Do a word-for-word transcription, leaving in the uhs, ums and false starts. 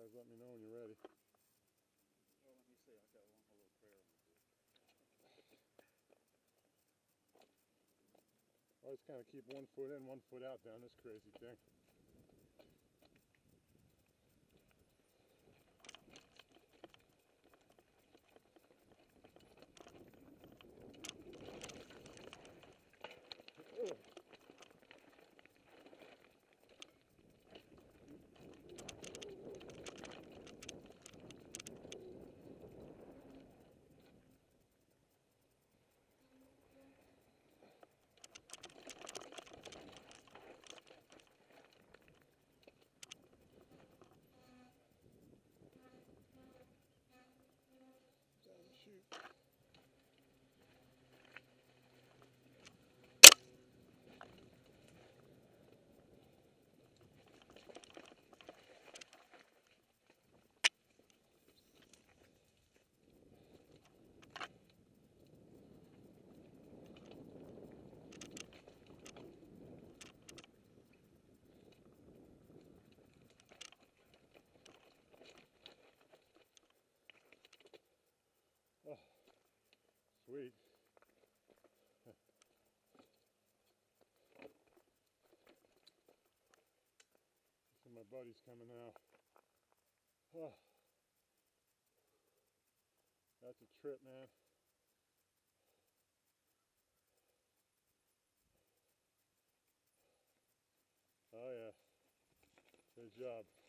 Guys, let me know when you're ready. Well, let me see. I've got one more little prayer on the Always kind of keep one foot in, one foot out down this crazy thing. Ugh. Shoot. Oh, sweet. See my buddy's coming now. Oh, that's a trip, man. Oh yeah, good job.